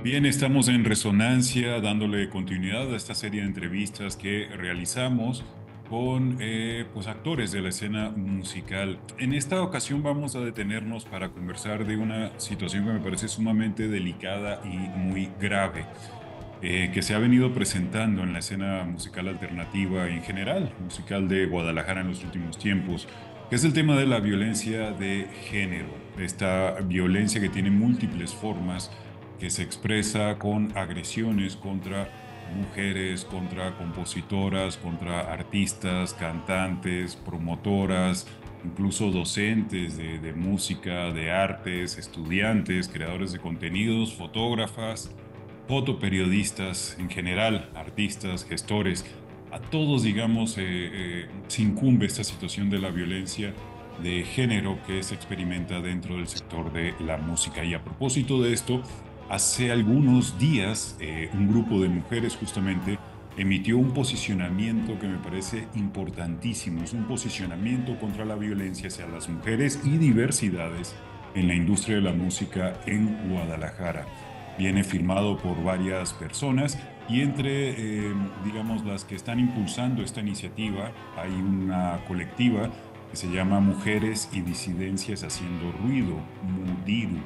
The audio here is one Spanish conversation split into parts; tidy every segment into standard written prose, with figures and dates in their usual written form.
Bien, estamos en Resonancia dándole continuidad a esta serie de entrevistas que realizamos con pues actores de la escena musical. En esta ocasión vamos a detenernos para conversar de una situación que me parece sumamente delicada y muy grave, que se ha venido presentando en la escena musical alternativa en general, musical de Guadalajara en los últimos tiempos, que es el tema de la violencia de género, esta violencia que tiene múltiples formas, que se expresa con agresiones contra mujeres, contra compositoras, contra artistas, cantantes, promotoras, incluso docentes de música, de artes, estudiantes, creadores de contenidos, fotógrafas, fotoperiodistas en general, artistas, gestores, a todos, digamos, se incumbe esta situación de la violencia de género que se experimenta dentro del sector de la música. Y a propósito de esto, hace algunos días un grupo de mujeres justamente emitió un posicionamiento que me parece importantísimo. Es un posicionamiento contra la violencia hacia las mujeres y diversidades en la industria de la música en Guadalajara. Viene firmado por varias personas y entre, digamos, las que están impulsando esta iniciativa hay una colectiva que se llama Mujeres y Disidencias Haciendo Ruido, Mudiru,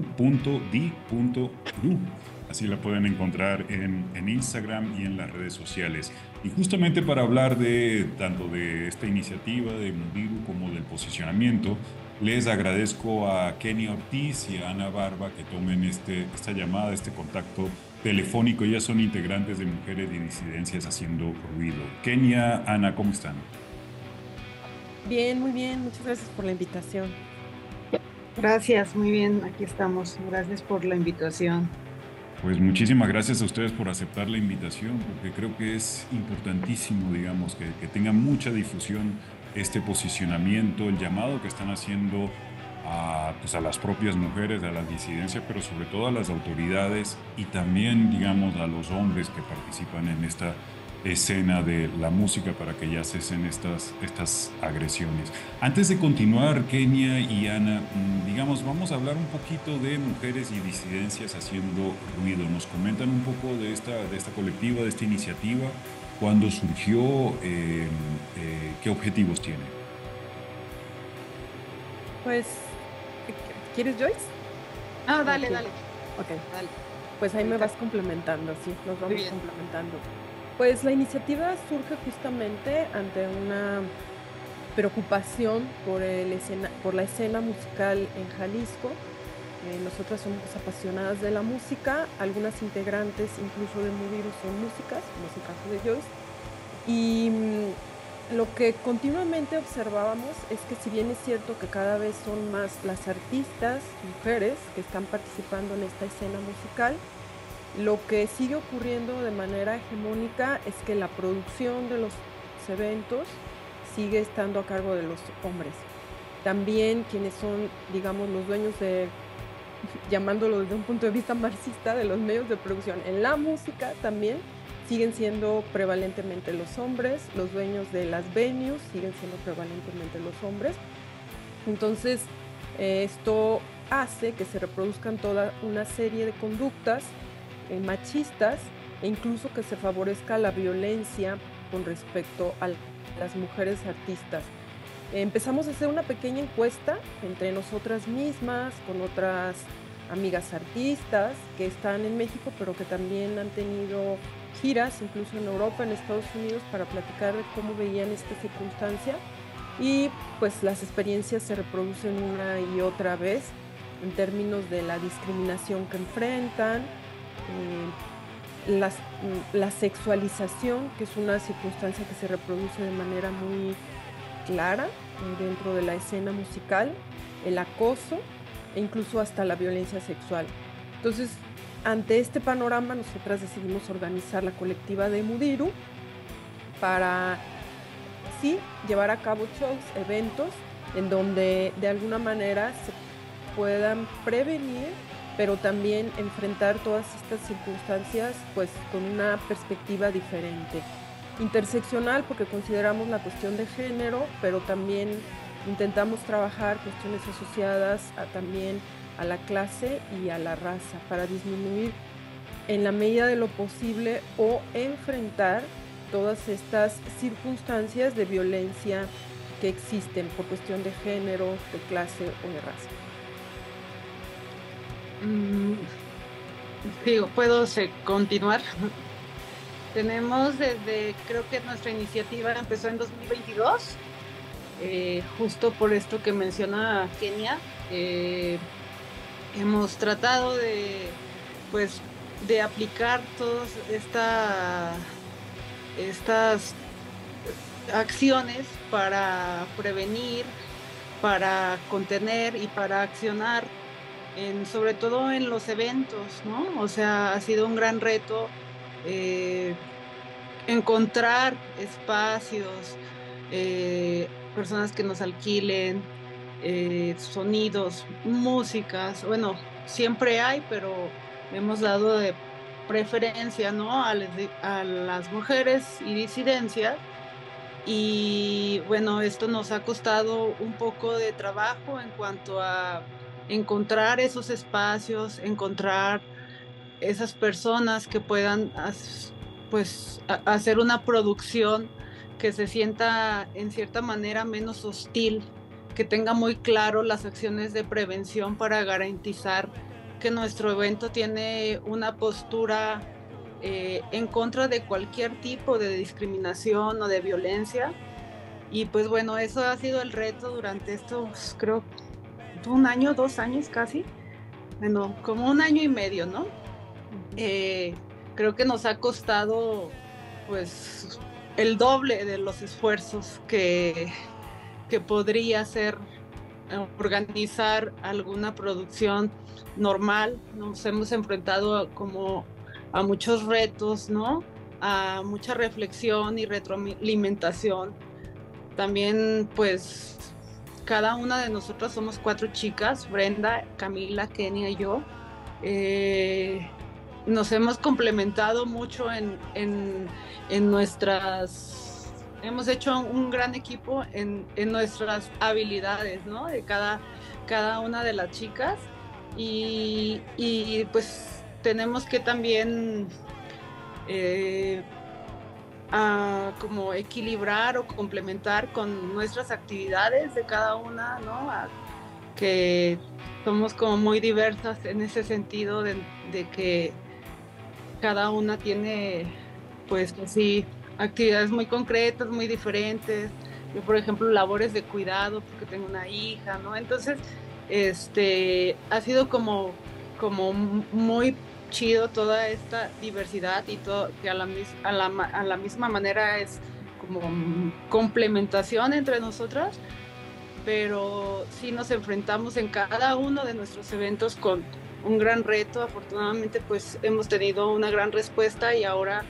mu.di.ru. Así la pueden encontrar en Instagram y en las redes sociales. Y justamente para hablar de tanto de esta iniciativa de Mudiru como del posicionamiento, les agradezco a Kenia Ortiz y a Ana Barba que tomen esta llamada, este contacto telefónico. Ellas son integrantes de Mujeres y Disidencias Haciendo Ruido. Kenia, Ana, ¿cómo están? Bien, muy bien. Muchas gracias por la invitación. Gracias, muy bien, aquí estamos. Gracias por la invitación. Pues muchísimas gracias a ustedes por aceptar la invitación, porque creo que es importantísimo, digamos, que tenga mucha difusión este posicionamiento, el llamado que están haciendo pues a las propias mujeres, a las disidencias, pero sobre todo a las autoridades y también, digamos, a los hombres que participan en esta escena de la música para que ya cesen estas agresiones. Antes de continuar, Kenia y Ana, digamos, vamos a hablar un poquito de mujeres y disidencias haciendo ruido. Nos comentan un poco de esta colectiva, de esta iniciativa, cuándo surgió, qué objetivos tiene. Pues, ¿quieres, Joyce? Ah, Ok, dale, dale, ok. dale. Pues ahí me Ahorita. vas complementando, sí, nos Muy vamos bien. complementando. Pues la iniciativa surge justamente ante una preocupación por la escena musical en Jalisco. Nosotras somos apasionadas de la música, algunas integrantes incluso de Mudiru son músicas, como es el caso de Joyce. Y lo que continuamente observábamos es que si bien es cierto que cada vez son más las artistas mujeres que están participando en esta escena musical, lo que sigue ocurriendo de manera hegemónica es que la producción de los eventos sigue estando a cargo de los hombres. También quienes son, digamos, los dueños de, llamándolo desde un punto de vista marxista, de los medios de producción en la música también, siguen siendo prevalentemente los hombres, los dueños de las venues siguen siendo prevalentemente los hombres. Entonces, esto hace que se reproduzcan toda una serie de conductas machistas e incluso que se favorezca la violencia con respecto a las mujeres artistas. Empezamos a hacer una pequeña encuesta entre nosotras mismas, con otras amigas artistas que están en México, pero que también han tenido giras, incluso en Europa, en Estados Unidos, para platicar de cómo veían esta circunstancia. Y pues las experiencias se reproducen una y otra vez en términos de la discriminación que enfrentan, la sexualización, que es una circunstancia que se reproduce de manera muy clara dentro de la escena musical, el acoso e incluso hasta la violencia sexual. Entonces, ante este panorama, nosotras decidimos organizar la colectiva de Mudiru para, sí, llevar a cabo shows, eventos, en donde de alguna manera se puedan prevenir, pero también enfrentar todas estas circunstancias pues con una perspectiva diferente. Interseccional porque consideramos la cuestión de género, pero también intentamos trabajar cuestiones asociadas también a la clase y a la raza para disminuir en la medida de lo posible o enfrentar todas estas circunstancias de violencia que existen por cuestión de género, de clase o de raza. Digo, ¿puedo continuar? Tenemos creo que nuestra iniciativa empezó en 2022, justo por esto que menciona Kenia. Hemos tratado de aplicar todas estas acciones para prevenir, para contener y para accionar, sobre todo en los eventos, ¿no? O sea, ha sido un gran reto encontrar espacios, personas que nos alquilen, sonidos, músicas. Bueno, siempre hay, pero hemos dado de preferencia, ¿no?, a las mujeres y disidencias. Y bueno, esto nos ha costado un poco de trabajo en cuanto a encontrar esos espacios, encontrar esas personas que puedan hacer una producción que se sienta en cierta manera menos hostil, que tenga muy claro las acciones de prevención para garantizar que nuestro evento tiene una postura en contra de cualquier tipo de discriminación o de violencia. Y pues bueno, eso ha sido el reto durante estos, creo, 1 año, 2 años casi, bueno, como 1 año y medio, ¿no? Creo que nos ha costado pues el doble de los esfuerzos que podría ser organizar alguna producción normal. Nos hemos enfrentado como a muchos retos, ¿no?, a mucha reflexión y retroalimentación. También pues cada una de nosotras somos 4 chicas, Brenda, Camila, Kenia y yo. Nos hemos complementado mucho en nuestras... Hemos hecho un gran equipo en nuestras habilidades, ¿no?, de cada una de las chicas. Y pues tenemos que también como equilibrar o complementar con nuestras actividades de cada una, ¿no?, que somos como muy diversas en ese sentido de que cada una tiene pues así actividades muy concretas, muy diferentes. Yo, por ejemplo, labores de cuidado porque tengo una hija, ¿no? Entonces, ha sido como muy chido toda esta diversidad y todo, que a la misma manera es como complementación entre nosotras, pero sí nos enfrentamos en cada uno de nuestros eventos con un gran reto. Afortunadamente pues hemos tenido una gran respuesta y ahora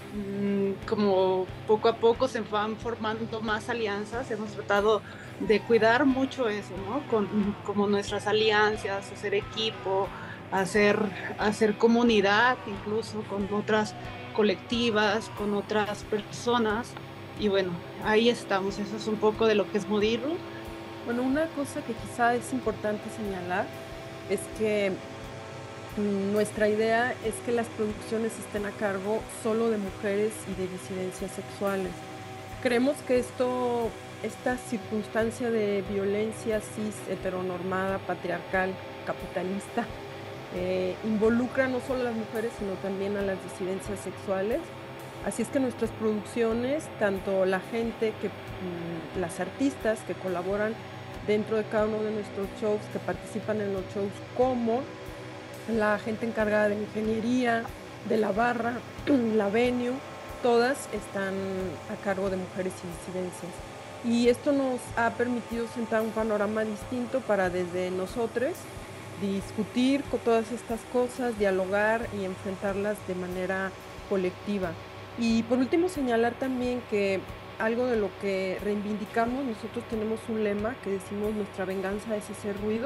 como poco a poco se van formando más alianzas. Hemos tratado de cuidar mucho eso, ¿no?, como nuestras alianzas, hacer equipo, hacer comunidad, incluso con otras colectivas, con otras personas. Y bueno, ahí estamos. Eso es un poco de lo que es Mudirru. Bueno, una cosa que quizá es importante señalar es que nuestra idea es que las producciones estén a cargo solo de mujeres y de disidencias sexuales. Creemos que esta circunstancia de violencia cis, heteronormada, patriarcal, capitalista, involucra no solo a las mujeres, sino también a las disidencias sexuales. Así es que nuestras producciones, tanto la gente, las artistas que colaboran dentro de cada uno de nuestros shows, que participan en los shows, como la gente encargada de la ingeniería, de la barra, la venue, todas están a cargo de mujeres y disidencias. Y esto nos ha permitido sentar un panorama distinto para desde nosotros discutir con todas estas cosas, dialogar y enfrentarlas de manera colectiva. Y por último señalar también que algo de lo que reivindicamos, nosotros tenemos un lema que decimos: nuestra venganza es hacer ruido,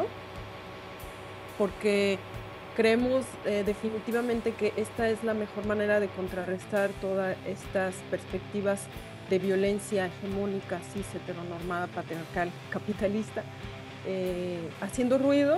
porque creemos definitivamente que esta es la mejor manera de contrarrestar todas estas perspectivas de violencia hegemónica, cis, heteronormada, patriarcal, capitalista, haciendo ruido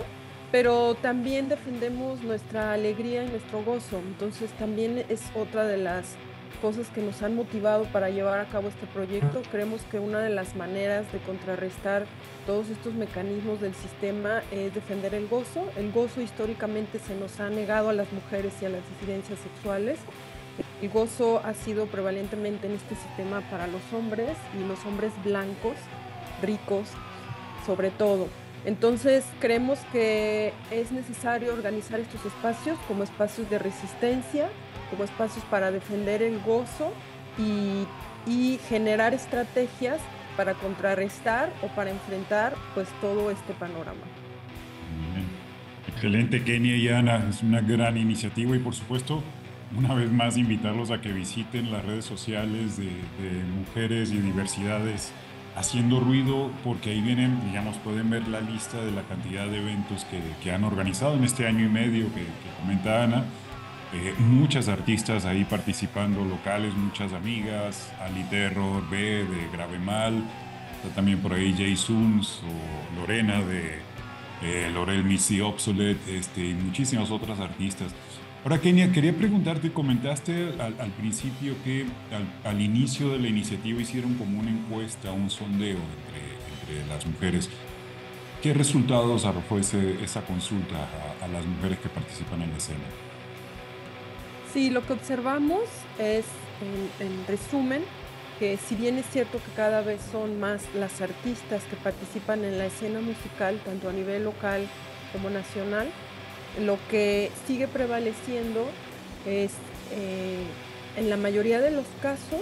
pero también defendemos nuestra alegría y nuestro gozo. Entonces también es otra de las cosas que nos han motivado para llevar a cabo este proyecto. Creemos que una de las maneras de contrarrestar todos estos mecanismos del sistema es defender el gozo. El gozo históricamente se nos ha negado a las mujeres y a las disidencias sexuales. El gozo ha sido prevalentemente en este sistema para los hombres y los hombres blancos, ricos, sobre todo. Entonces creemos que es necesario organizar estos espacios como espacios de resistencia, como espacios para defender el gozo y generar estrategias para contrarrestar o para enfrentar pues todo este panorama. Bien. Excelente, Kenia y Ana, es una gran iniciativa y por supuesto una vez más invitarlos a que visiten las redes sociales de Mujeres y Diversidades Haciendo Ruido, porque ahí vienen, digamos, pueden ver la lista de la cantidad de eventos que han organizado en este año y medio que comenta Ana. Muchas artistas ahí participando locales, muchas amigas, Ali Terror, B de Grave Mal, está también por ahí Jay Suns o Lorena de Lorel Missy Obsolete, y muchísimas otras artistas. Ahora, Kenia, quería preguntarte, comentaste al principio que al inicio de la iniciativa hicieron como una encuesta, un sondeo entre las mujeres. ¿Qué resultados arrojó esa consulta a las mujeres que participan en la escena? Sí, lo que observamos es, en resumen, que si bien es cierto que cada vez son más las artistas que participan en la escena musical, tanto a nivel local como nacional, lo que sigue prevaleciendo es, en la mayoría de los casos,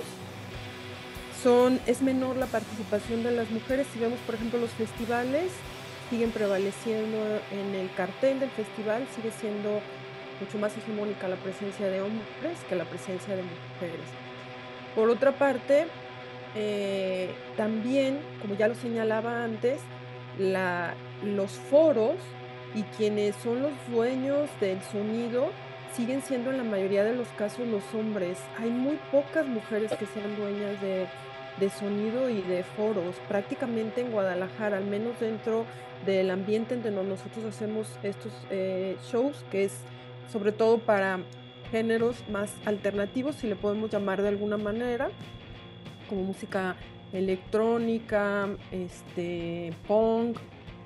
es menor la participación de las mujeres. Si vemos, por ejemplo, los festivales, siguen prevaleciendo en el cartel del festival, sigue siendo mucho más hegemónica la presencia de hombres que la presencia de mujeres. Por otra parte, también, como ya lo señalaba antes, los foros y quienes son los dueños del sonido siguen siendo en la mayoría de los casos los hombres. Hay muy pocas mujeres que sean dueñas de sonido y de foros. Prácticamente en Guadalajara, al menos dentro del ambiente en donde nosotros hacemos estos shows, que es sobre todo para géneros más alternativos, si le podemos llamar de alguna manera, como música electrónica, punk,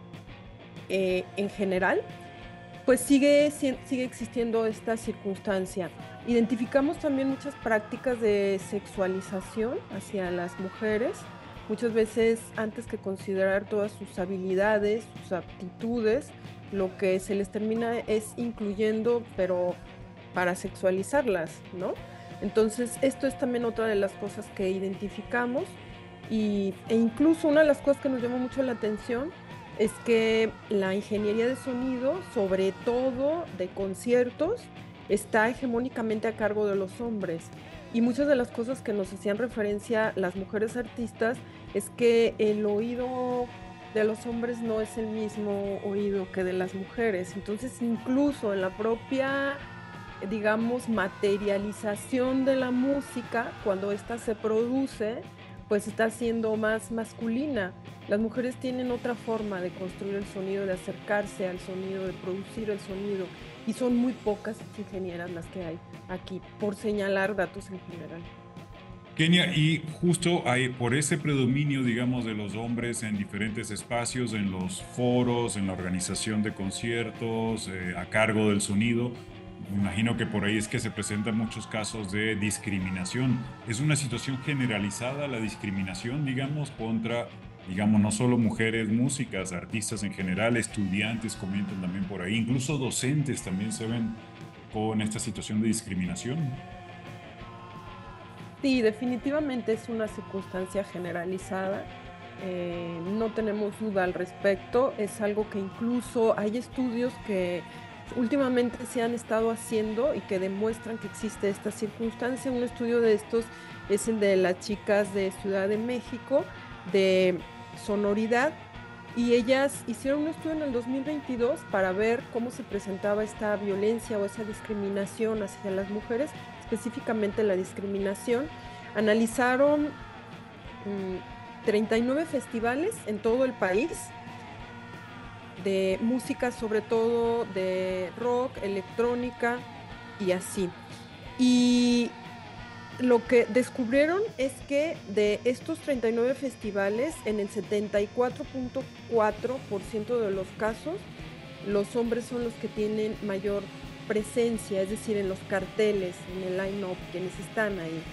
en general, pues sigue existiendo esta circunstancia. Identificamos también muchas prácticas de sexualización hacia las mujeres. Muchas veces, antes que considerar todas sus habilidades, sus aptitudes, lo que se les termina es incluyendo, pero para sexualizarlas, ¿no? Entonces, esto es también otra de las cosas que identificamos e incluso una de las cosas que nos llamó mucho la atención es que la ingeniería de sonido, sobre todo de conciertos, está hegemónicamente a cargo de los hombres. Y muchas de las cosas que nos hacían referencia las mujeres artistas es que el oído de los hombres no es el mismo oído que de las mujeres. Entonces, incluso en la propia, digamos, materialización de la música, cuando ésta se produce, pues está siendo más masculina. Las mujeres tienen otra forma de construir el sonido, de acercarse al sonido, de producir el sonido, y son muy pocas ingenieras las que hay aquí, por señalar datos en general. Kenia, y justo hay, por ese predominio, digamos, de los hombres en diferentes espacios, en los foros, en la organización de conciertos, a cargo del sonido, me imagino que por ahí es que se presentan muchos casos de discriminación. ¿Es una situación generalizada la discriminación, digamos, contra, digamos, no solo mujeres músicas, artistas en general, estudiantes comentan también por ahí, incluso docentes también se ven con esta situación de discriminación? Sí, definitivamente es una circunstancia generalizada. No tenemos duda al respecto. Es algo que incluso hay estudios que últimamente se han estado haciendo y que demuestran que existe esta circunstancia. Un estudio de estos es el de las chicas de Ciudad de México, de sonoridad, y ellas hicieron un estudio en el 2022 para ver cómo se presentaba esta violencia o esa discriminación hacia las mujeres, específicamente la discriminación. Analizaron 39 festivales en todo el país, de música, sobre todo de rock, electrónica y así. Y lo que descubrieron es que de estos 39 festivales, en el 74.4% de los casos, los hombres son los que tienen mayor presencia, es decir, en los carteles, en el line-up, quienes están ahí.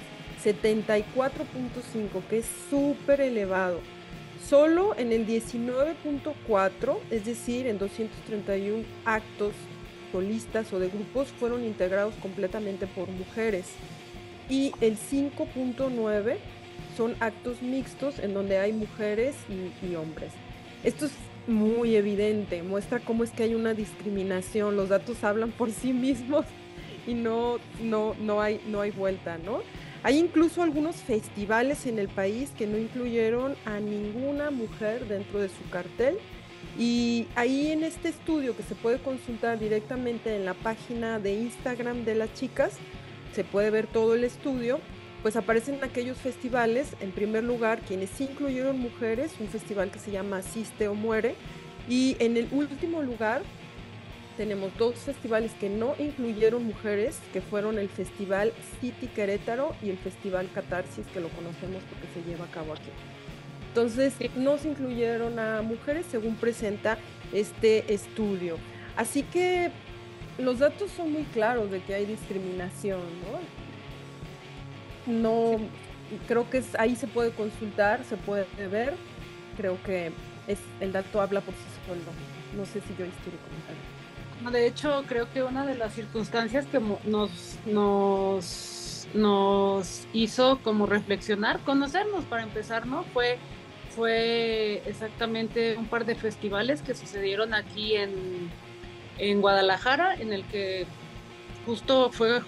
74.5, que es súper elevado. Solo en el 19.4, es decir, en 231 actos solistas o de grupos, fueron integrados completamente por mujeres. Y el 5.9 son actos mixtos en donde hay mujeres y hombres. Esto es muy evidente, muestra cómo es que hay una discriminación, los datos hablan por sí mismos y no hay vuelta, ¿no? Hay incluso algunos festivales en el país que no incluyeron a ninguna mujer dentro de su cartel, y ahí en este estudio, que se puede consultar directamente en la página de Instagram de las chicas, se puede ver todo el estudio, pues aparecen aquellos festivales. En primer lugar, quienes sí incluyeron mujeres, un festival que se llama Asiste o Muere, y en el último lugar tenemos dos festivales que no incluyeron mujeres, que fueron el Festival City Querétaro y el Festival Catarsis, que lo conocemos porque se lleva a cabo aquí. Entonces, no se incluyeron a mujeres según presenta este estudio. Así que los datos son muy claros de que hay discriminación, ¿no? No, creo que ahí se puede consultar, se puede ver. Creo que el dato habla por sí solo. No sé si Joyce quiere comentar. De hecho, creo que una de las circunstancias que nos hizo como reflexionar, conocernos para empezar, ¿no? Fue exactamente un par de festivales que sucedieron aquí en Guadalajara, en el que justo fue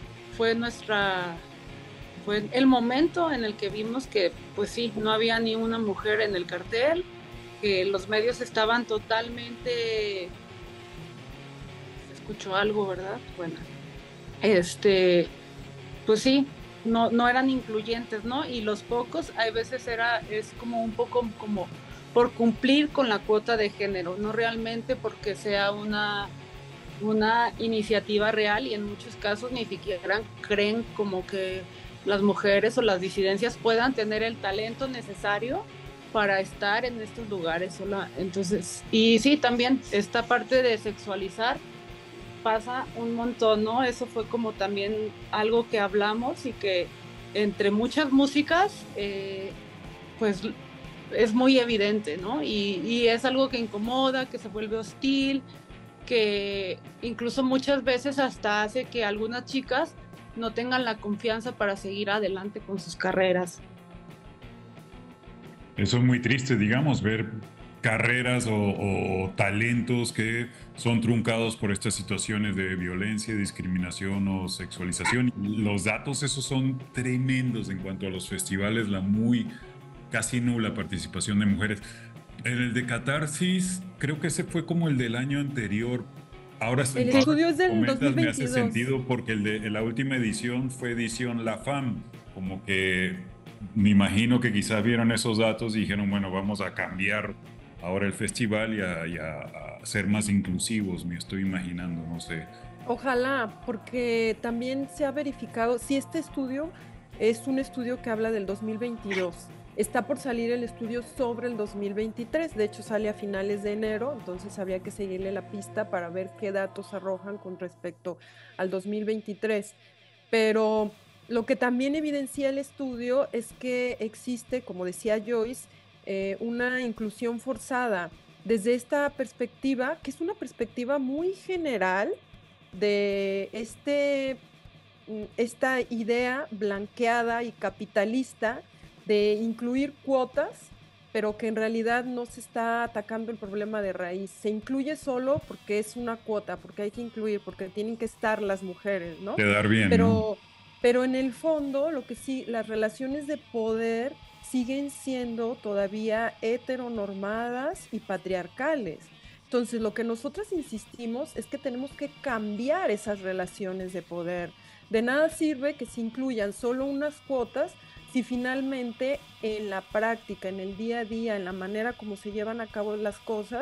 el momento en el que vimos que, pues sí, no había ni una mujer en el cartel, que los medios estaban totalmente... Escucho algo, ¿verdad? Bueno, pues sí, no eran incluyentes, ¿no? Y los pocos, hay veces es como un poco como por cumplir con la cuota de género, no realmente porque sea una iniciativa real, y en muchos casos ni siquiera creen como que las mujeres o las disidencias puedan tener el talento necesario para estar en estos lugares. Entonces, y sí, también esta parte de sexualizar pasa un montón, ¿no? Eso fue como también algo que hablamos, y que entre muchas músicas, pues es muy evidente, ¿no? Y es algo que incomoda, que se vuelve hostil, que incluso muchas veces hasta hace que algunas chicas no tengan la confianza para seguir adelante con sus carreras. Eso es muy triste, digamos, ver carreras o talentos que son truncados por estas situaciones de violencia, discriminación o sexualización. Los datos esos son tremendos en cuanto a los festivales, la casi nula participación de mujeres. En el de Catarsis, creo que ese fue como el del año anterior. Ahora el estudio es del 2022. Me hace sentido porque la última edición fue edición La Fam, como que me imagino que quizás vieron esos datos y dijeron, bueno, vamos a cambiar ahora el festival y a ser más inclusivos, me estoy imaginando, no sé. Ojalá, porque también se ha verificado, si este estudio es un estudio que habla del 2022, está por salir el estudio sobre el 2023, de hecho sale a finales de enero, entonces habría que seguirle la pista para ver qué datos arrojan con respecto al 2023, pero lo que también evidencia el estudio es que existe, como decía Joyce, una inclusión forzada desde esta perspectiva, que es una perspectiva muy general de esta idea blanqueada y capitalista de incluir cuotas, pero que en realidad no se está atacando el problema de raíz. Se incluye solo porque es una cuota, porque hay que incluir, porque tienen que estar las mujeres, ¿no? Quedar bien, ¿no? Pero en el fondo, lo que sí, las relaciones de poder siguen siendo todavía heteronormadas y patriarcales. Entonces, lo que nosotras insistimos es que tenemos que cambiar esas relaciones de poder. De nada sirve que se incluyan solo unas cuotas si finalmente en la práctica, en el día a día, en la manera como se llevan a cabo las cosas,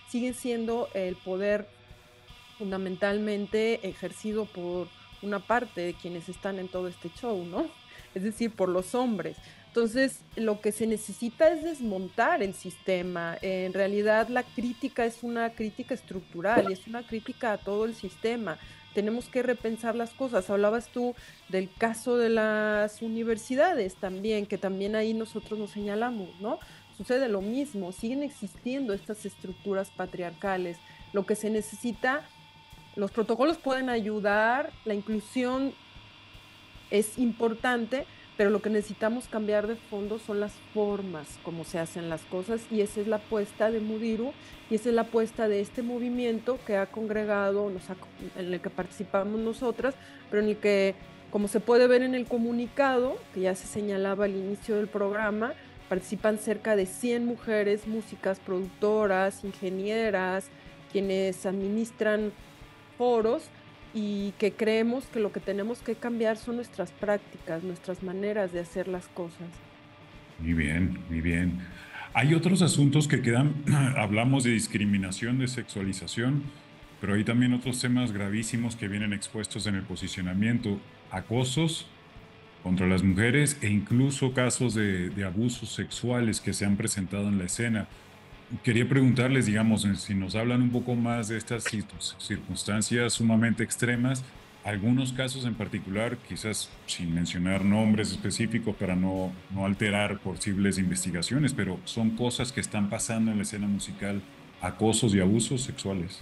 siguen siendo el poder fundamentalmente ejercido por una parte de quienes están en todo este show, ¿no? Es decir, por los hombres. Entonces, lo que se necesita es desmontar el sistema. En realidad, la crítica es una crítica estructural y es una crítica a todo el sistema. Tenemos que repensar las cosas. Hablabas tú del caso de las universidades también, que también ahí nosotros nos señalamos, ¿no? Sucede lo mismo, siguen existiendo estas estructuras patriarcales. Lo que se necesita, los protocolos pueden ayudar, la inclusión es importante, pero lo que necesitamos cambiar de fondo son las formas como se hacen las cosas, y esa es la apuesta de Mudiru y esa es la apuesta de este movimiento que ha congregado, en el que participamos nosotras, pero en el que, como se puede ver en el comunicado, que ya se señalaba al inicio del programa, participan cerca de 100 mujeres, músicas, productoras, ingenieras, quienes administran foros, y que creemos que lo que tenemos que cambiar son nuestras prácticas, nuestras maneras de hacer las cosas. Muy bien, muy bien. Hay otros asuntos que quedan, hablamos de discriminación, de sexualización, pero hay también otros temas gravísimos que vienen expuestos en el posicionamiento: acosos contra las mujeres e incluso casos de abusos sexuales que se han presentado en la escena. Quería preguntarles, digamos, si nos hablan un poco más de estas circunstancias sumamente extremas, algunos casos en particular, quizás sin mencionar nombres específicos para no alterar posibles investigaciones, pero son cosas que están pasando en la escena musical, acosos y abusos sexuales.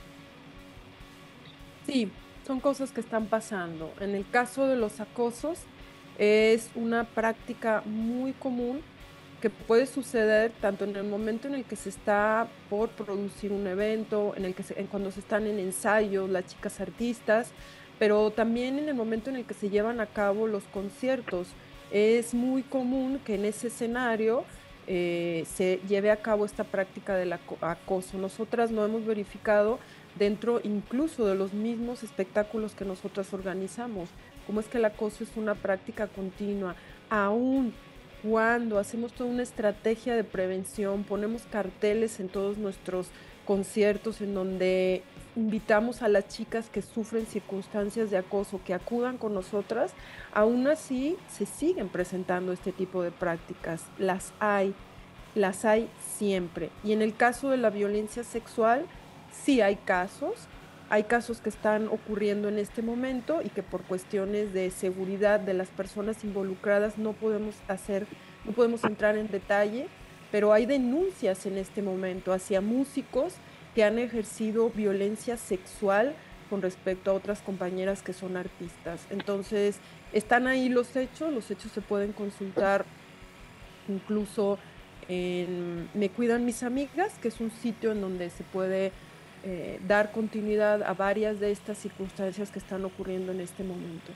Sí, son cosas que están pasando. En el caso de los acosos, es una práctica muy común que puede suceder tanto en el momento en el que se está por producir un evento, en el que cuando se están en ensayos las chicas artistas, pero también en el momento en el que se llevan a cabo los conciertos. Es muy común que en ese escenario se lleve a cabo esta práctica del acoso. Nosotras lo hemos verificado dentro incluso de los mismos espectáculos que nosotras organizamos. Cómo es que el acoso es una práctica continua, aún cuando hacemos toda una estrategia de prevención, ponemos carteles en todos nuestros conciertos en donde invitamos a las chicas que sufren circunstancias de acoso que acudan con nosotras. Aún así se siguen presentando este tipo de prácticas. Las hay siempre. Y en el caso de la violencia sexual, sí hay casos que están ocurriendo en este momento y que por cuestiones de seguridad de las personas involucradas no podemos entrar en detalle, pero hay denuncias en este momento hacia músicos que han ejercido violencia sexual con respecto a otras compañeras que son artistas. Entonces, están ahí los hechos se pueden consultar incluso en Me Cuidan Mis Amigas, que es un sitio en donde se puede dar continuidad a varias de estas circunstancias que están ocurriendo en este momento.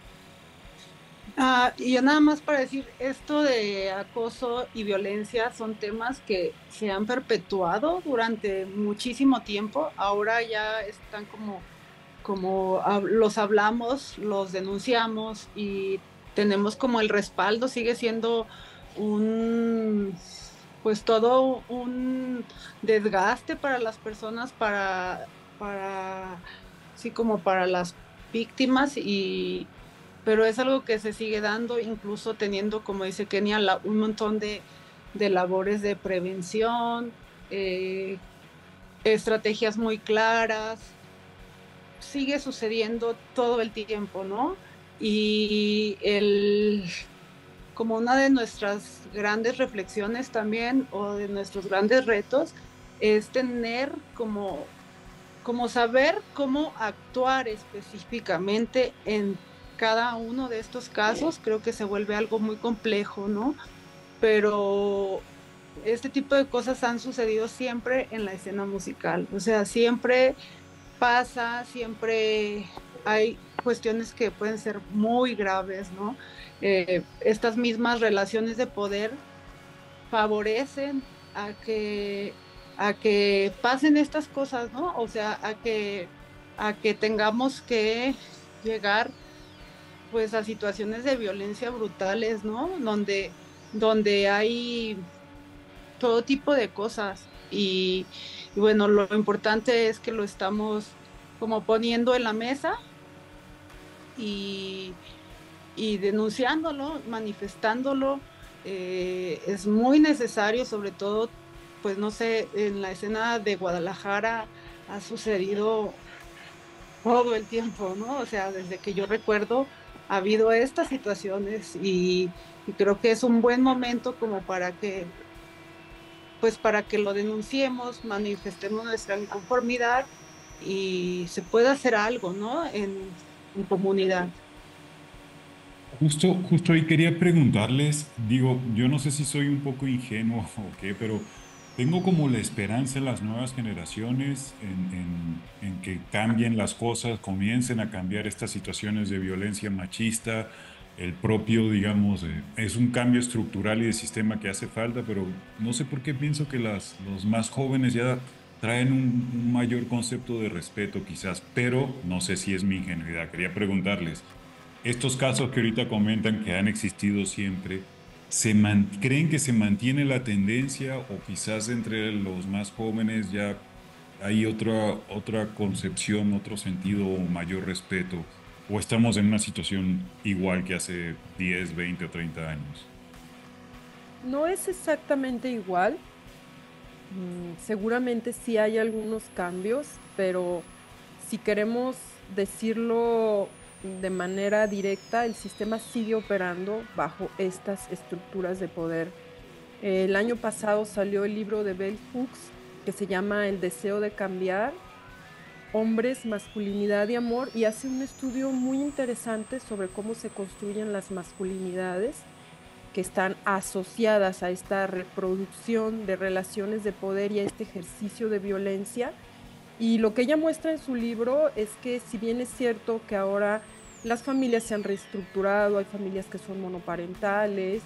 Y yo nada más para decir, esto de acoso y violencia son temas que se han perpetuado durante muchísimo tiempo. Ahora ya están como los hablamos, los denunciamos y tenemos como el respaldo. Sigue siendo pues todo un desgaste para las personas, sí, como para las víctimas, pero es algo que se sigue dando, incluso teniendo, como dice Kenia, un montón de labores de prevención, estrategias muy claras. Sigue sucediendo todo el tiempo, ¿no? Y como una de nuestras grandes reflexiones también, o de nuestros grandes retos, es tener como saber cómo actuar específicamente en cada uno de estos casos. Creo que se vuelve algo muy complejo, ¿no? Pero este tipo de cosas han sucedido siempre en la escena musical. O sea, siempre pasa, siempre hay cuestiones que pueden ser muy graves, ¿no? Estas mismas relaciones de poder favorecen a que pasen estas cosas, ¿no? O sea, a que tengamos que llegar pues a situaciones de violencia brutales, ¿no? Donde hay todo tipo de cosas, y y bueno, lo importante es que lo estamos como poniendo en la mesa y, y denunciándolo, manifestándolo. Es muy necesario, sobre todo, pues no sé, en la escena de Guadalajara ha sucedido todo el tiempo, ¿no? O sea, desde que yo recuerdo ha habido estas situaciones y creo que es un buen momento como para que, pues para que lo denunciemos, manifestemos nuestra inconformidad y se pueda hacer algo, ¿no? En comunidad. Justo ahí quería preguntarles, digo, yo no sé si soy un poco ingenuo o qué, pero tengo como la esperanza en las nuevas generaciones, en que cambien las cosas, comiencen a cambiar estas situaciones de violencia machista, el propio, digamos, es un cambio estructural y de sistema que hace falta, pero no sé por qué pienso que los más jóvenes ya traen un mayor concepto de respeto quizás, pero no sé si es mi ingenuidad. Quería preguntarles. Estos casos que ahorita comentan que han existido siempre, ¿creen que se mantiene la tendencia o quizás entre los más jóvenes ya hay otra concepción, otro sentido o mayor respeto? ¿O estamos en una situación igual que hace 10, 20 o 30 años? No es exactamente igual. Seguramente sí hay algunos cambios, pero si queremos decirlo de manera directa, el sistema sigue operando bajo estas estructuras de poder. El año pasado salió el libro de Bell Hooks que se llama El deseo de cambiar, hombres, masculinidad y amor, y hace un estudio muy interesante sobre cómo se construyen las masculinidades que están asociadas a esta reproducción de relaciones de poder y a este ejercicio de violencia. Y lo que ella muestra en su libro es que si bien es cierto que ahora las familias se han reestructurado, hay familias que son monoparentales,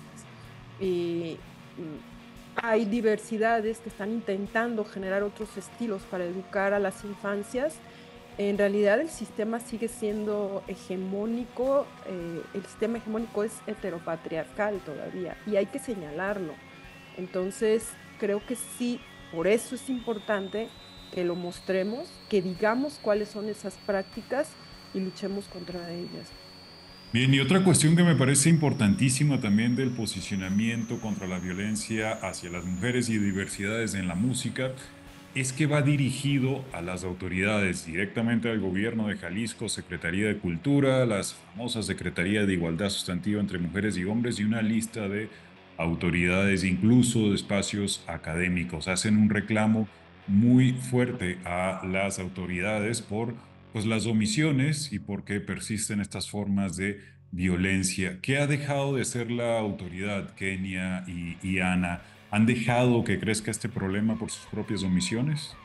y hay diversidades que están intentando generar otros estilos para educar a las infancias, en realidad el sistema sigue siendo hegemónico, el sistema hegemónico es heteropatriarcal todavía y hay que señalarlo. Entonces, creo que sí, por eso es importante que lo mostremos, que digamos cuáles son esas prácticas y luchemos contra ellas. Bien, y otra cuestión que me parece importantísima también del posicionamiento contra la violencia hacia las mujeres y diversidades en la música es que va dirigido a las autoridades, directamente al gobierno de Jalisco, Secretaría de Cultura, las famosas Secretaría de Igualdad Sustantiva entre Mujeres y Hombres y una lista de autoridades, incluso de espacios académicos. Hacen un reclamo muy fuerte a las autoridades por pues las omisiones y por qué persisten estas formas de violencia. ¿Qué ha dejado de ser la autoridad, Kenia y Ana? ¿Han dejado que crezca este problema por sus propias omisiones?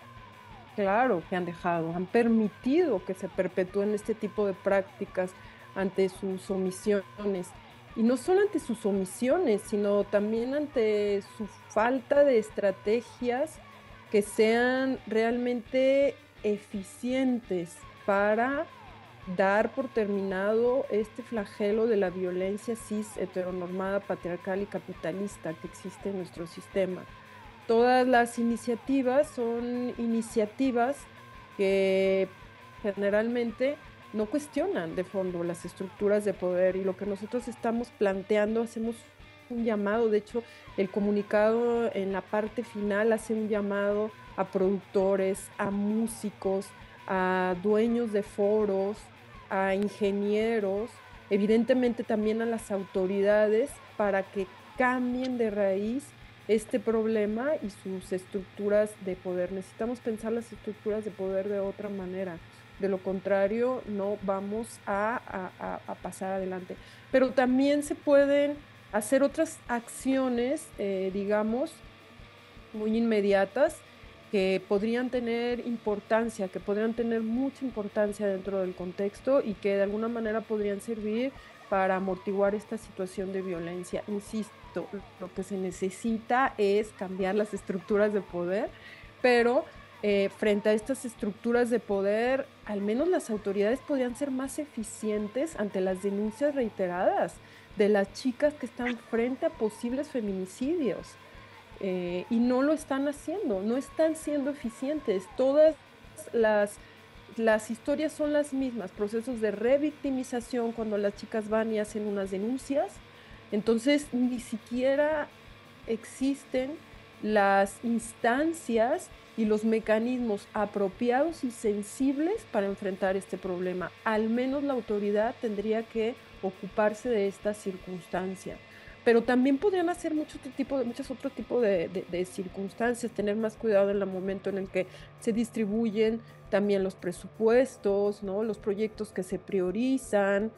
Claro que han dejado, han permitido que se perpetúen este tipo de prácticas ante sus omisiones. Y no solo ante sus omisiones, sino también ante su falta de estrategias que sean realmente eficientes para dar por terminado este flagelo de la violencia cis heteronormada, patriarcal y capitalista que existe en nuestro sistema. Todas las iniciativas son iniciativas que generalmente no cuestionan de fondo las estructuras de poder y lo que nosotros estamos planteando, hacemos un llamado, de hecho el comunicado en la parte final hace un llamado a productores, a músicos, a dueños de foros, a ingenieros, evidentemente también a las autoridades para que cambien de raíz este problema y sus estructuras de poder. Necesitamos pensar las estructuras de poder de otra manera. De lo contrario, no vamos a pasar adelante. Pero también se pueden hacer otras acciones, digamos, muy inmediatas, que podrían tener importancia, que podrían tener mucha importancia dentro del contexto y que de alguna manera podrían servir para amortiguar esta situación de violencia. Insisto, lo que se necesita es cambiar las estructuras de poder, pero frente a estas estructuras de poder, al menos las autoridades podrían ser más eficientes ante las denuncias reiteradas de las chicas que están frente a posibles feminicidios. y no lo están haciendo, no están siendo eficientes. Todas las historias son las mismas, procesos de revictimización cuando las chicas van y hacen unas denuncias. Entonces, ni siquiera existen las instancias y los mecanismos apropiados y sensibles para enfrentar este problema. Al menos la autoridad tendría que ocuparse de esta circunstancia. Pero también podrían hacer muchos otro tipo de circunstancias, tener más cuidado en el momento en el que se distribuyen también los presupuestos, ¿no? Los proyectos que se priorizan,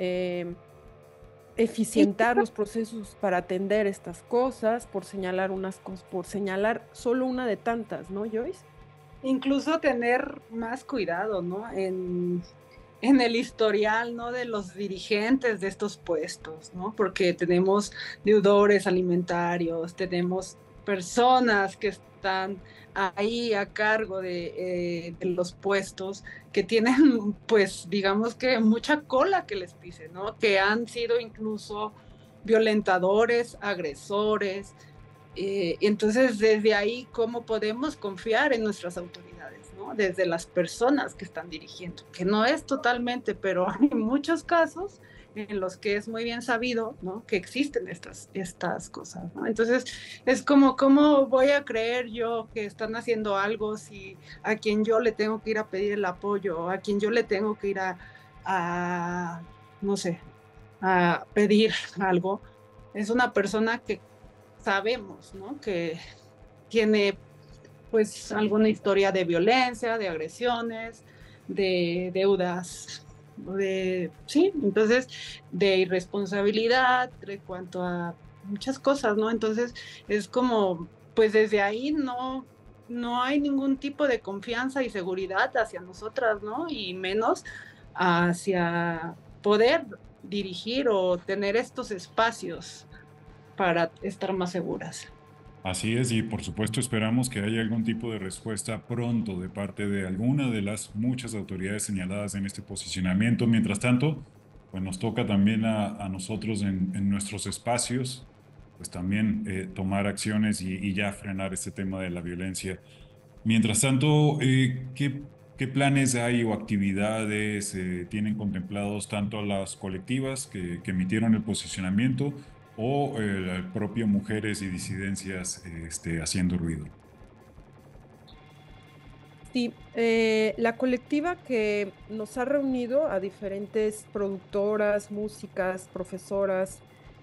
eficientar los procesos para atender estas cosas, por señalar por señalar solo una de tantas, ¿no, Joyce? Incluso tener más cuidado, ¿no? En el historial, ¿no? De los dirigentes de estos puestos, ¿no? Porque tenemos deudores alimentarios, tenemos personas que están ahí a cargo de los puestos, que tienen, pues, digamos que mucha cola que les pise, ¿no? Que han sido incluso violentadores, agresores. Entonces, desde ahí, ¿cómo podemos confiar en nuestras autoridades, ¿no? Desde las personas que están dirigiendo, que no es totalmente, pero hay muchos casos en los que es muy bien sabido, ¿no? Que existen estas cosas, ¿no? Entonces, es como, ¿cómo voy a creer yo que están haciendo algo si a quien yo le tengo que ir a pedir el apoyo, a quien yo le tengo que ir no sé, a pedir algo, es una persona que sabemos, ¿no? Que tiene pues alguna historia de violencia, de agresiones, de deudas, sí, entonces de irresponsabilidad en cuanto a muchas cosas, ¿no? Entonces es como, pues desde ahí no hay ningún tipo de confianza y seguridad hacia nosotras, ¿no? Y menos hacia poder dirigir o tener estos espacios para estar más seguras. Así es, y por supuesto esperamos que haya algún tipo de respuesta pronto de parte de alguna de las muchas autoridades señaladas en este posicionamiento. Mientras tanto, pues nos toca también a nosotros en nuestros espacios, pues también tomar acciones y ya frenar este tema de la violencia. Mientras tanto, ¿qué planes hay o actividades tienen contemplados tanto las colectivas que emitieron el posicionamiento o el propio mujeres y disidencias haciendo ruido? Sí, la colectiva que nos ha reunido a diferentes productoras, músicas, profesoras,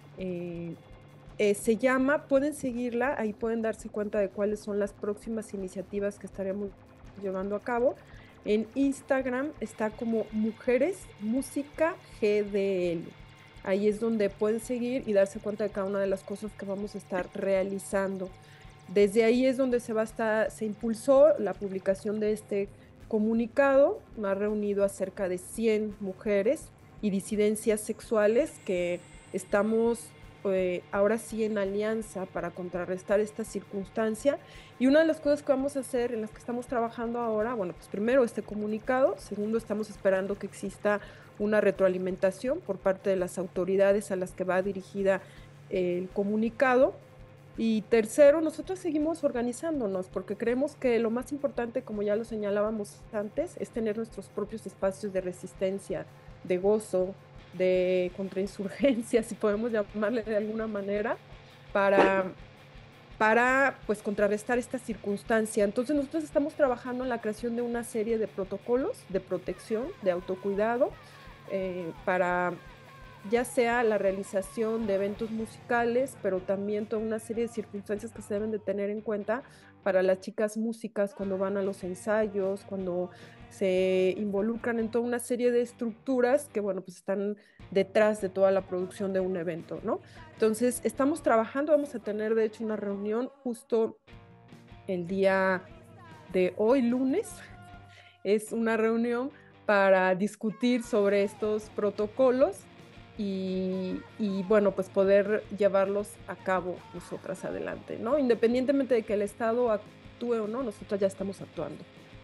se llama, pueden seguirla, ahí pueden darse cuenta de cuáles son las próximas iniciativas que estaremos llevando a cabo. En Instagram está como Mujeres Música GDL. Ahí es donde pueden seguir y darse cuenta de cada una de las cosas que vamos a estar realizando. Desde ahí es donde se impulsó la publicación de este comunicado. Ha reunido a cerca de 100 mujeres y disidencias sexuales que estamos ahora sí en alianza para contrarrestar esta circunstancia. Y una de las cosas que vamos a hacer, en las que estamos trabajando ahora, bueno, pues primero este comunicado, segundo estamos esperando que exista una retroalimentación por parte de las autoridades a las que va dirigida el comunicado. Y tercero, nosotros seguimos organizándonos porque creemos que lo más importante, como ya lo señalábamos antes, es tener nuestros propios espacios de resistencia, de gozo, de contrainsurgencia, si podemos llamarle de alguna manera, para pues contrarrestar esta circunstancia. Entonces nosotros estamos trabajando en la creación de una serie de protocolos de protección, de autocuidado, para ya sea la realización de eventos musicales, pero también toda una serie de circunstancias que se deben de tener en cuenta para las chicas músicas cuando van a los ensayos, cuando se involucran en toda una serie de estructuras que, bueno, pues están detrás de toda la producción de un evento, ¿no? Entonces, estamos trabajando, vamos a tener de hecho una reunión justo el día de hoy, lunes. Es una reunión para discutir sobre estos protocolos y bueno, pues poder llevarlos a cabo nosotras adelante, ¿no? Independientemente de que el Estado actúe o no, nosotras ya estamos actuando.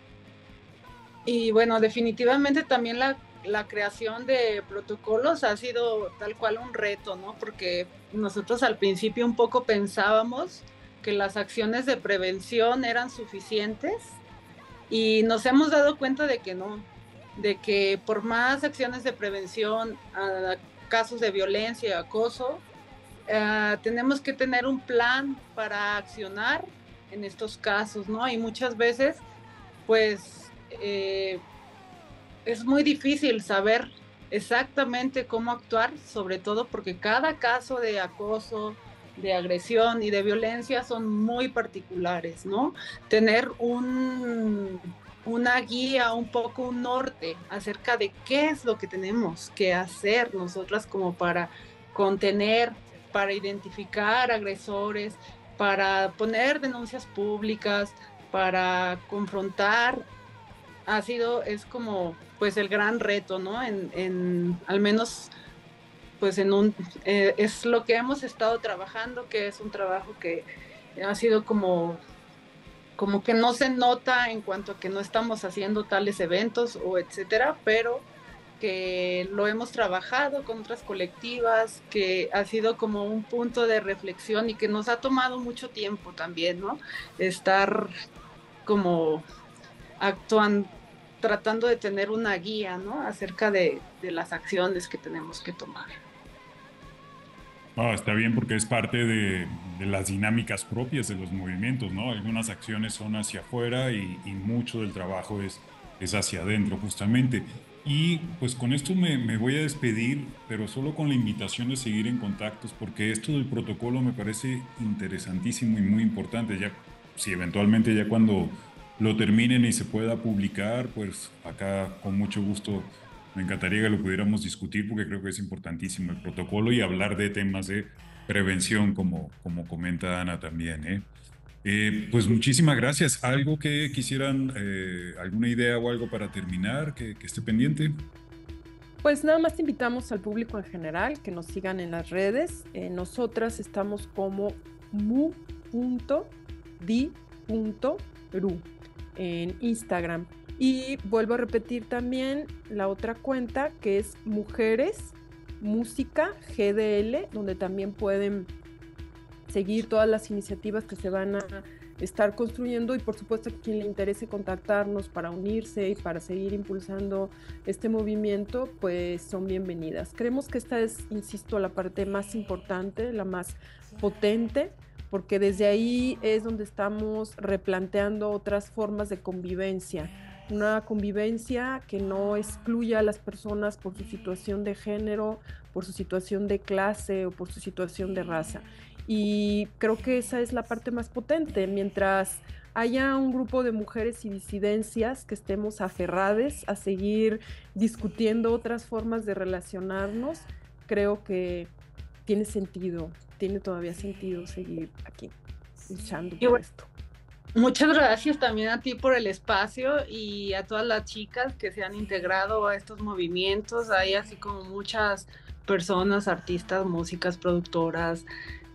Y bueno, definitivamente también la creación de protocolos ha sido tal cual un reto, ¿no? Porque nosotros al principio un poco pensábamos que las acciones de prevención eran suficientes y nos hemos dado cuenta de que no, de que por más acciones de prevención a casos de violencia y acoso, tenemos que tener un plan para accionar en estos casos, ¿no? Y muchas veces, pues, es muy difícil saber exactamente cómo actuar, sobre todo porque cada caso de acoso, de agresión y de violencia son muy particulares, ¿no? Tener una guía, un poco un norte acerca de qué es lo que tenemos que hacer nosotras como para contener, para identificar agresores, para poner denuncias públicas, para confrontar, es como pues el gran reto, ¿no? Al menos pues es lo que hemos estado trabajando, que es un trabajo que ha sido como que no se nota en cuanto a que no estamos haciendo tales eventos o etcétera, pero que lo hemos trabajado con otras colectivas, que ha sido como un punto de reflexión y que nos ha tomado mucho tiempo también, ¿no? Estar como actuando, tratando de tener una guía, ¿no? Acerca de las acciones que tenemos que tomar. Está bien porque es parte de las dinámicas propias de los movimientos, ¿no? Algunas acciones son hacia afuera y mucho del trabajo es hacia adentro, justamente. Y pues con esto me voy a despedir, pero solo con la invitación de seguir en contactos, porque esto del protocolo me parece interesantísimo y muy importante. Ya, si eventualmente ya cuando lo terminen y se pueda publicar, pues acá con mucho gusto me encantaría que lo pudiéramos discutir porque creo que es importantísimo el protocolo y hablar de temas de prevención, como comenta Ana también, ¿eh? Pues muchísimas gracias. ¿Algo que quisieran, alguna idea o algo para terminar que esté pendiente? Pues nada más invitamos al público en general que nos sigan en las redes. Nosotras estamos como mu.di.ru en Instagram. Y vuelvo a repetir también la otra cuenta que es Mujeres Música GDL, donde también pueden seguir todas las iniciativas que se van a estar construyendo y por supuesto a quien le interese contactarnos para unirse y para seguir impulsando este movimiento, pues son bienvenidas. Creemos que esta es, insisto, la parte más importante, la más potente, porque desde ahí es donde estamos replanteando otras formas de convivencia. Una convivencia que no excluya a las personas por su situación de género, por su situación de clase o por su situación de raza. Y creo que esa es la parte más potente. Mientras haya un grupo de mujeres y disidencias que estemos aferradas a seguir discutiendo otras formas de relacionarnos, creo que tiene sentido, tiene todavía sentido seguir aquí luchando por esto. Muchas gracias también a ti por el espacio y a todas las chicas que se han integrado a estos movimientos. Hay así como muchas personas, artistas, músicas, productoras,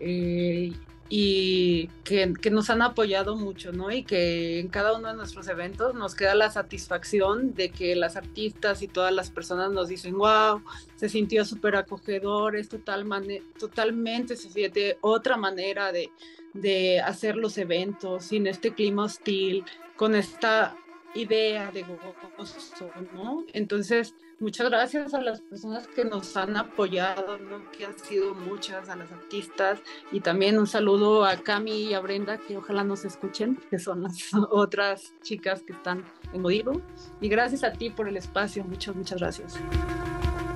y que nos han apoyado mucho, ¿no? Y que en cada uno de nuestros eventos nos queda la satisfacción de que las artistas y todas las personas nos dicen, wow, se sintió súper acogedor, es totalmente se siente otra manera de hacer los eventos, sin este clima hostil, con esta idea de gozo, ¿no? Entonces, muchas gracias a las personas que nos han apoyado, ¿no? Que han sido muchas, a las artistas, y también un saludo a Cami y a Brenda, que ojalá nos escuchen, que son las otras chicas que están en Modivo, y gracias a ti por el espacio, muchas gracias.